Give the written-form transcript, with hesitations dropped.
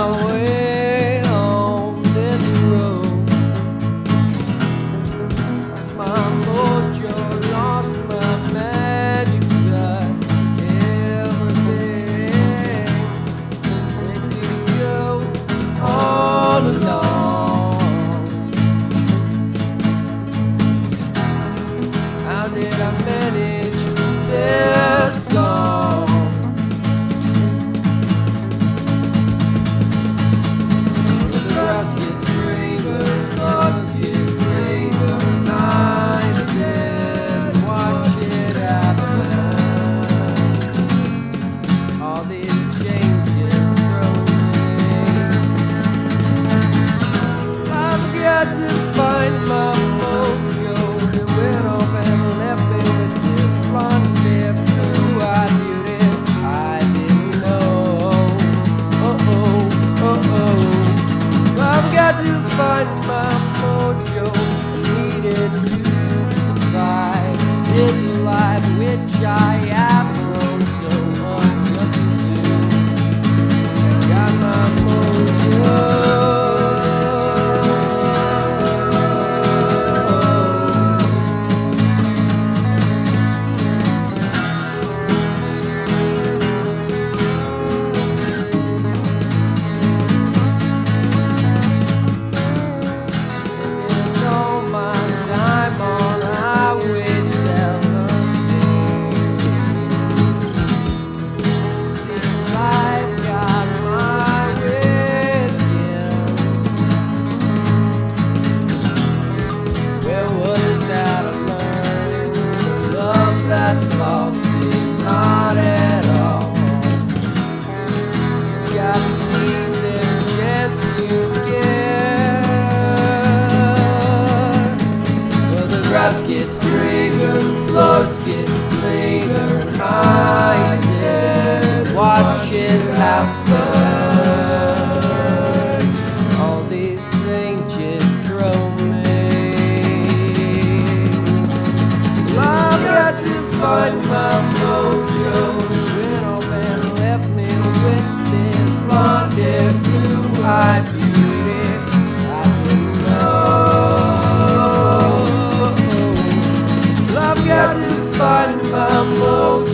my way on this road. My mojo lost my magic touch. Everything went to go all along. How did I manage this song? The grass gets greener, thoughts get greener, and I said, watch it happen. All these changes throw me. I've got to find my mojo. It went off and left me with this blonde hair, blue-eyed beauty I didn't know. I've got to find my mojo, needed to survive this life which I have grown so unaccustomed to. Got my mojo. That's lost is not at all. Gotta seize every chance you get. Well, the grass gets greener, floors get cleaner, and I said, watch it happen. All these things just throw me. I've got to find my mojo. Went off and left me with this blonde hair, blue-eyed beauty I didn't know. I've got to find my mojo.